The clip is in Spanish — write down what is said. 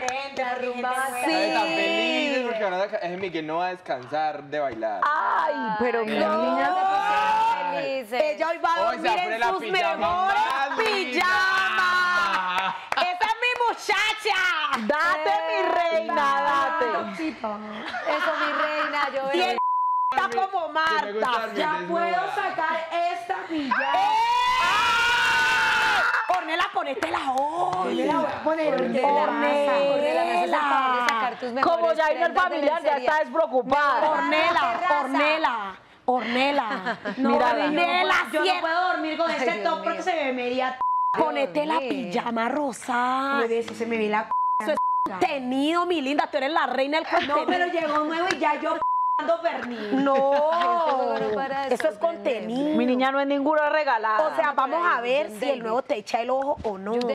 diferente, La rumba va a sí. estar- Están felices porque van a es Miguel no va a descansar de bailar. Ay, pero Ay, las no. niñas se pusieron felices. Ella hoy va a Hoy se dormir abre en la sus pijama mejores más linda. pijamas. ¡Esa es mi muchacha! Date, mi reina, date. Eso, mi reina, yo Y veo. él está como Que me gusta Marta. dormir Ya desnuda. puedo sacar esta pijama. Ornella, ponétela hoy. Ornella, voy a poner. Ornella, me haces el favor de sacar tus mejores Como ya vino el prendas de familiar, ya lencería. está despreocupada. Ornela. No, Mírala. Ornela, Yo no puedo dormir con este Dios top mío. porque se me vería. Ponete la mío. pijama rosada. Bebé, si se me ve la. Tenido, mi linda, tú eres la reina del contenido. No, pero llegó nuevo y ya yo dando pernil. No, Eso no para de eso es sorprender. contenido. Mi niña no es ninguna regalada. O sea, vamos a ver John si el David. nuevo te echa el ojo o no.